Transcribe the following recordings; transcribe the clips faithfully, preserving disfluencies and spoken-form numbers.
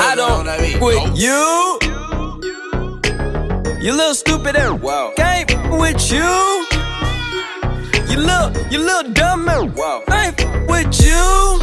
I don't with you. You little stupid and wow. Ain't with you. You little, you little dumb and wow. Ain't with you.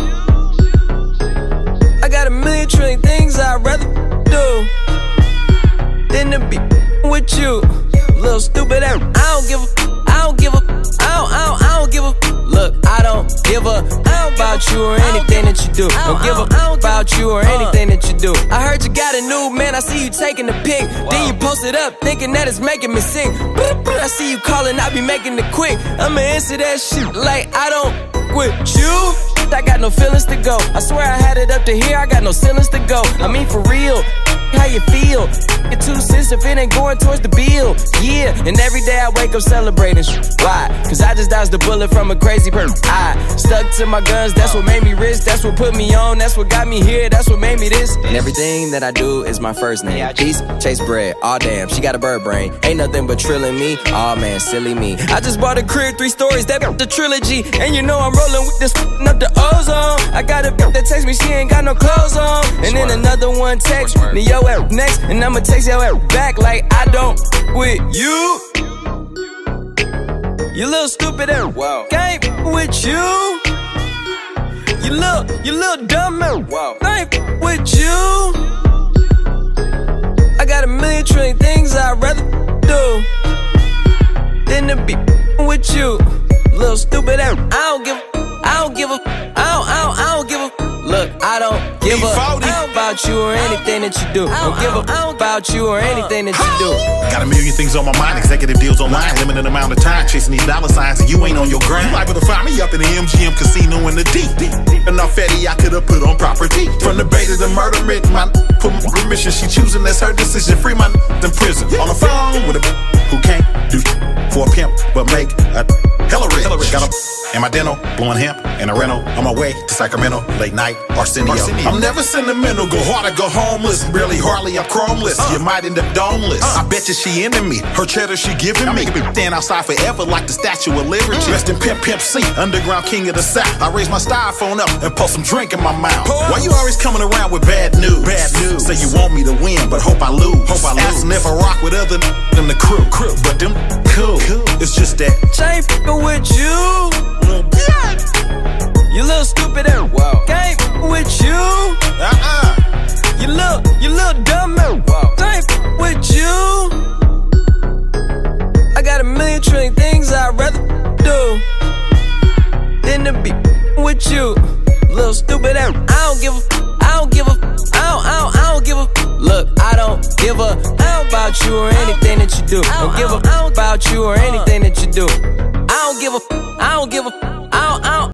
I got a million trillion things I'd rather do than to be with you. Little stupid and I don't give a, I don't give a, I don't, I don't, I don't give a. Look, I don't give a about you or anything that you do. Don't give a about you or anything that you do. I heard you got a new man, I see you taking the pic. Then you post it up, thinking that it's making me sick. I see you calling, I be making it quick. I'ma answer that shit like I don't with you. I got no feelings to go. I swear I had it up to here, I got no ceilings to go. I mean for real, how you feel? Get two cents if it ain't going towards the bill. Yeah, and every day I wake up celebrating. Why? Cause I just dodged a bullet from a crazy person. I stuck to my guns, that's what made me rich. That's what put me on, that's what got me here. That's what made me this. And everything that I do is my first name. Peace, chase bread, aw damn, she got a bird brain. Ain't nothing but trilling me, aw man, silly me. I just bought a crib, three stories, that the trilogy. And you know I'm rolling with this up the ozone. I got a bitch that text me, she ain't got no clothes on. And then another one text me, yo at next, and I'ma text yo at back like I don't with you. You little stupid and wow. Ain't with you. You little, you little dumb and wow. Ain't with you. I got a million trillion things I'd rather do than to be with you. Little stupid and I don't give a, I don't give a, I don't, I don't, I don't give a. Look, I don't give a about you or anything that you do. Don't give a about you or anything that you do. Got a million things on my mind, executive deals online, limited amount of time, chasing these dollar signs, and you ain't on your grind. You liable to find me up in the M G M casino in the D. Enough fatty I could've put on property. From the bay to the murder written, my put my permission. She choosing, that's her decision. Free my in prison. On the phone with a who can't do for a pimp, but make a hella rich. Got a in my dental, blowing hemp in a rental. On my way to Sacramento, late night, Arsenio. Arsenio. I'm never sentimental, go hard or go homeless. Barely, hardly, I'm chromeless. Uh. You might end up domeless. Uh. I bet you she into me. Her cheddar she giving me. me. Stand outside forever like the Statue of Liberty. Mm. Rest in Pimp Pimp C, underground king of the South. I raise my styrofoam up and pour some drink in my mouth. Pause. Why you always coming around with bad news? Bad news. Say you want me to win, but hope I lose. Hope I lose. Asking if I rock with other than the crew. crew. But them cool. cool. It's just that I ain't f***ing with you. You little stupid and wow. Ain't with you. Uh-uh. You little, you little dumb and wow. I ain't f***ing with you. I got a million trillion things I'd rather do than to be with you. Little stupid and I don't give a, I don't give a, I don't, I don't, I don't give a. Look, I don't give a about you or anything that you do. Don't give a about you or anything that you do. I don't give a, I don't give a, I don't, I don't.